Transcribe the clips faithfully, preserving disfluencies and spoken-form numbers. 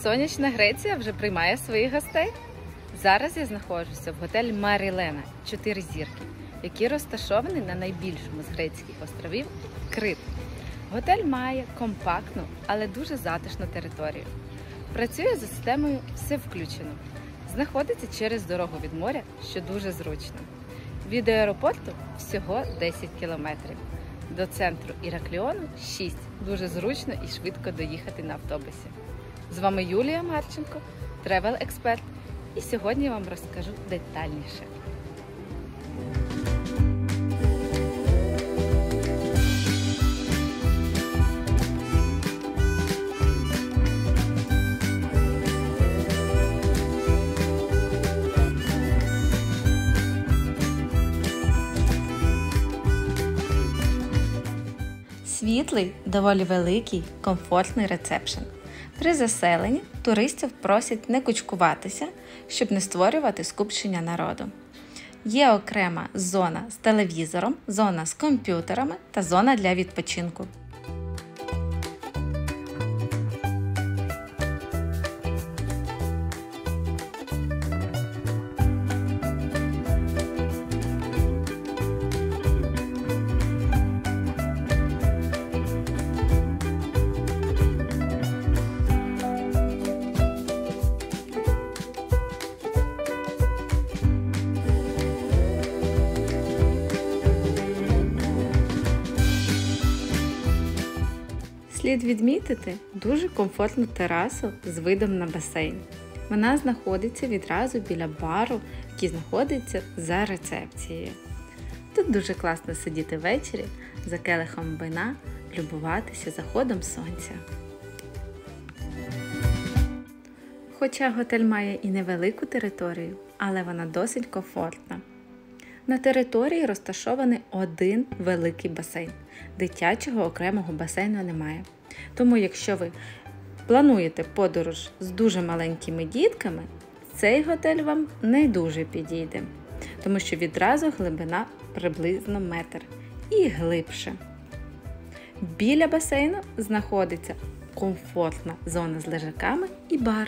Сонячна Греція вже приймає своїх гостей. Зараз я знаходжуся в готелі Марілена, чотири зірки, який розташований на найбільшому з грецьких островів – Крит. Готель має компактну, але дуже затишну територію. Працює за системою «Все включено». Знаходиться через дорогу від моря, що дуже зручно. Від аеропорту всього десять кілометрів. До центру Іракліону шість. Дуже зручно і швидко доїхати на автобусі. З вами Юлія Марченко, тревел-експерт, і сьогодні я вам розкажу детальніше. Світлий, доволі великий, комфортний ресепшн. При заселенні туристів просять не кучкуватися, щоб не створювати скупчення народу. Є окрема зона з телевізором, зона з комп'ютерами та зона для відпочинку. Слід відмітити дуже комфортну терасу з видом на басейн. Вона знаходиться відразу біля бару, який знаходиться за рецепцією. Тут дуже класно сидіти ввечері за келихом вина, любуватися заходом сонця. Хоча готель має і невелику територію, але вона досить комфортна. На території розташований один великий басейн. Дитячого окремого басейну немає. Тому якщо ви плануєте подорож з дуже маленькими дітками, цей готель вам не дуже підійде, тому що відразу глибина приблизно метр і глибше. Біля басейну знаходиться комфортна зона з лежаками і бар.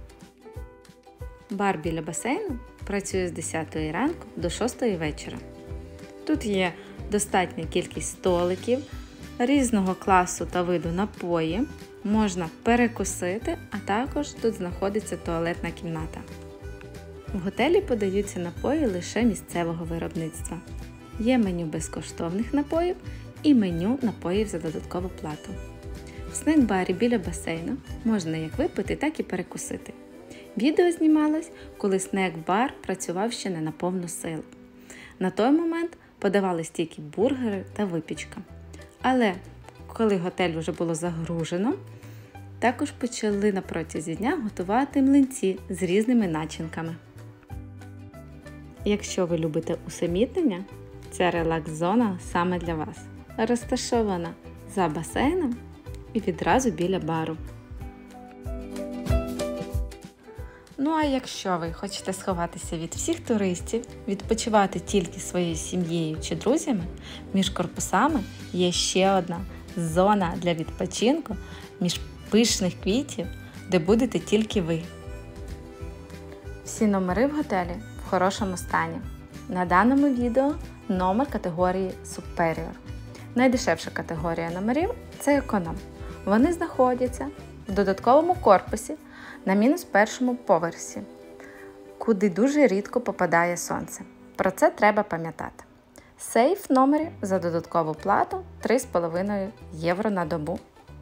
Бар біля басейну працює з десятої ранку до шостої вечора. Тут є достатня кількість столиків, різного класу та виду напої, можна перекусити, а також тут знаходиться туалетна кімната. В готелі подаються напої лише місцевого виробництва. Є меню безкоштовних напоїв і меню напоїв за додаткову плату. В снек-барі біля басейну можна як випити, так і перекусити. Відео знімалось, коли снек-бар працював ще не на повну силу. На той момент подавались тільки бургери та випічка. Але коли готель вже було загружено, також почали на протязі дня готувати млинці з різними начинками. Якщо ви любите усамітнення, ця релакс-зона саме для вас. Розташована за басейном і відразу біля бару. Ну а якщо ви хочете сховатися від всіх туристів, відпочивати тільки своєю сім'єю чи друзями, між корпусами є ще одна зона для відпочинку між пишних квітів, де будете тільки ви. Всі номери в готелі в хорошому стані. На даному відео номер категорії Superior. Найдешевша категорія номерів – це економ. Вони знаходяться в додатковому корпусі на мінус першому поверсі, куди дуже рідко попадає сонце. Про це треба пам'ятати. Сейф в номері за додаткову плату три з половиною євро на добу.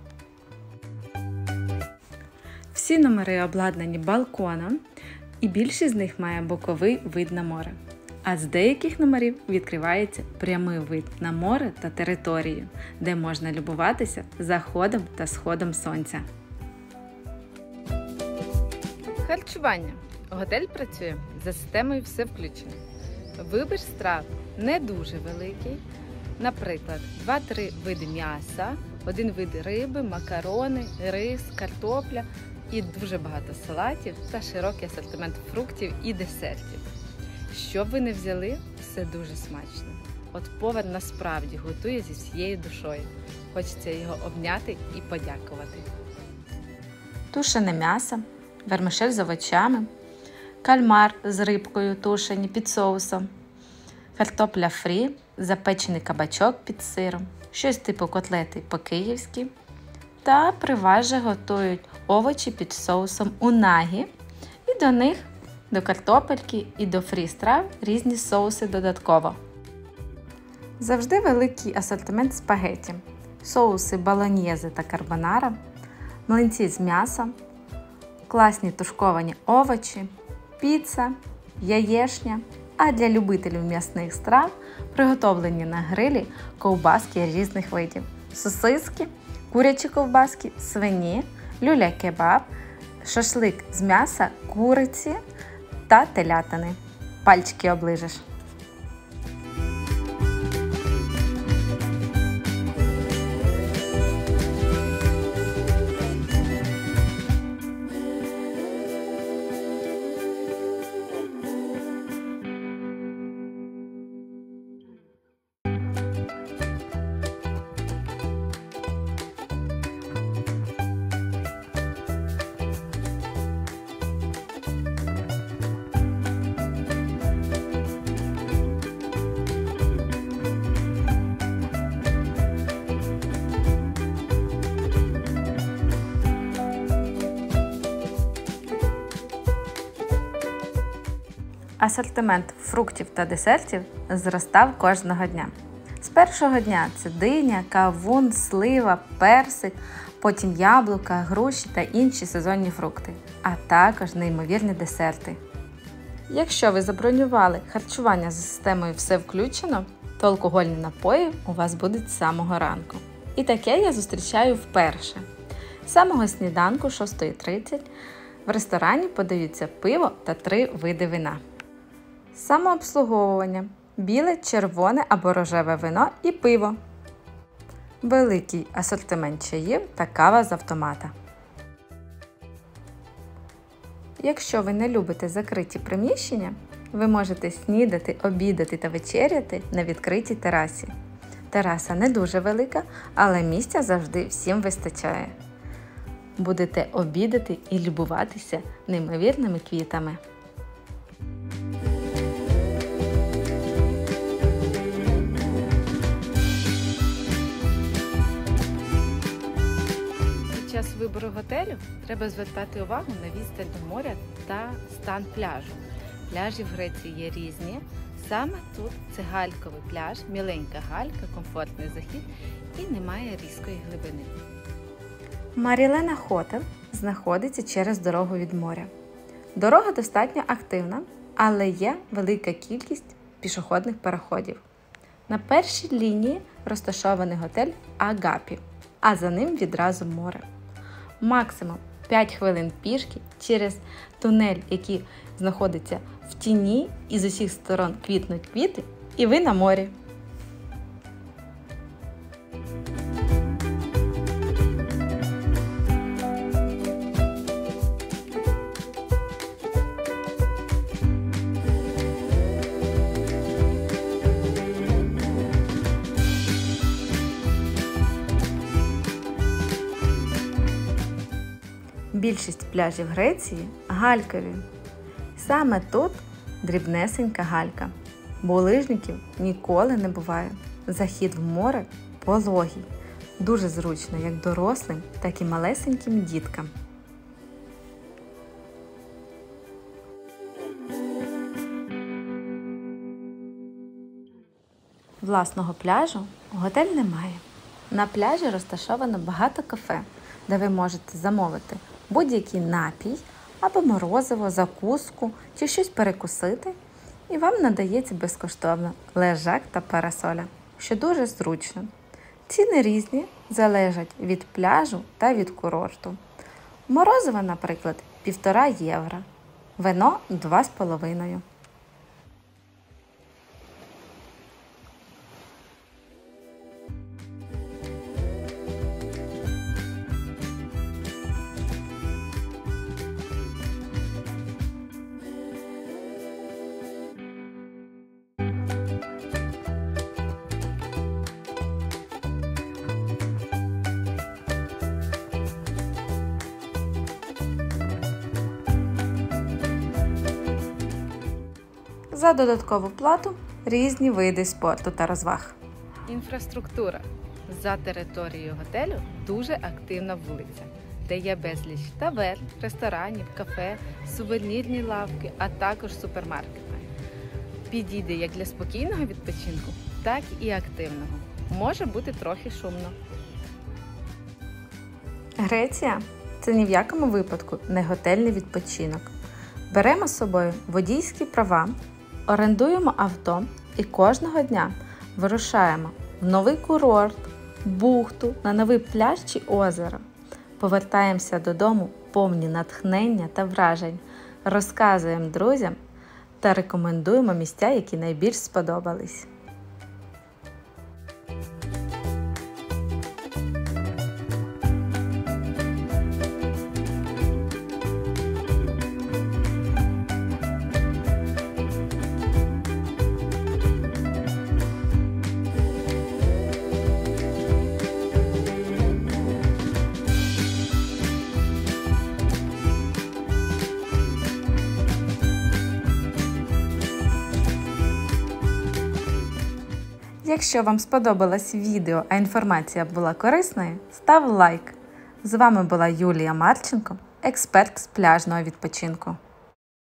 Всі номери обладнані балконом, і більшість з них має боковий вид на море. А з деяких номерів відкривається прямий вид на море та територію, де можна любуватися заходом та сходом сонця. Харчування. Готель працює за системою «Все включено». Вибір страв не дуже великий. Наприклад, два-три види м'яса, один вид риби, макарони, рис, картопля і дуже багато салатів та широкий асортимент фруктів і десертів. Що б ви не взяли, все дуже смачно. От повар насправді готує зі всією душою. Хочеться його обняти і подякувати. тушене м'ясо, вермишель з овочами, кальмар з рибкою тушені під соусом, картопля фрі, запечений кабачок під сиром, щось типу котлети по-київськи. Та при вас же готують овочі під соусом унагі, і до них, до картопельки і до фрі-страв різні соуси додатково. Завжди великий асортимент спагетті, соуси болоньєзе та карбонара, млинці з м'ясом, класні тушковані овочі, піца, яєшня, а для любителів м'ясних страв приготовлені на грилі ковбаски різних видів, сосиски, курячі ковбаски, свині, люля-кебаб, шашлик з м'яса, куриці та телятини. Пальчики оближеш. Асортимент фруктів та десертів зростав кожного дня. З першого дня це диня, кавун, слива, персик, потім яблука, груші та інші сезонні фрукти, а також неймовірні десерти. Якщо ви забронювали харчування за системою «Все включено», то алкогольні напої у вас будуть з самого ранку. І таке я зустрічаю вперше. З самого сніданку шоста тридцять в ресторані подаються пиво та три види вина. Самообслуговування – біле, червоне або рожеве вино і пиво. Великий асортимент чаїв та кава з автомата. Якщо ви не любите закриті приміщення, ви можете снідати, обідати та вечеряти на відкритій терасі. Тераса не дуже велика, але місця завжди всім вистачає. Будете обідати і любуватися неймовірними квітами. Під час вибору готелю треба звертати увагу на відстань до моря та стан пляжу. Пляжі в Греції є різні. Саме тут це гальковий пляж, міленька галька, комфортний захід і немає різкої глибини. Марілена Хотел знаходиться через дорогу від моря. Дорога достатньо активна, але є велика кількість пішохідних переходів. На першій лінії розташований готель Агапі, а за ним відразу море. Максимум п'ять хвилин пішки через тунель, який знаходиться в тіні і з усіх сторон квітнуть квіти, і ви на морі. Більшість пляжів Греції галькові. Саме тут дрібнесенька галька, бо лижників ніколи не буває. Захід в море пологий, дуже зручно як дорослим, так і малесеньким діткам. Власного пляжу готель не має. На пляжі розташовано багато кафе, де ви можете замовити будь-який напій, або морозиво, закуску чи щось перекусити, і вам надається безкоштовно лежак та парасоля, що дуже зручно. Ціни різні, залежать від пляжу та від курорту. Морозиво, наприклад, півтора євро, вино два з половиною. За додаткову плату різні види спорту та розваг. Інфраструктура. За територією готелю дуже активна вулиця, де є безліч таверн, ресторанів, кафе, сувенірні лавки, а також супермаркети. Підійде як для спокійного відпочинку, так і активного. Може бути трохи шумно. Греція – це ні в якому випадку не готельний відпочинок. Беремо з собою водійські права, орендуємо авто і кожного дня вирушаємо в новий курорт, бухту, на новий пляж чи озеро. Повертаємося додому повні натхнення та вражень, розказуємо друзям та рекомендуємо місця, які найбільш сподобались. Якщо вам сподобалось відео, а інформація була корисною, став лайк. З вами була Юлія Марченко, експерт з пляжного відпочинку.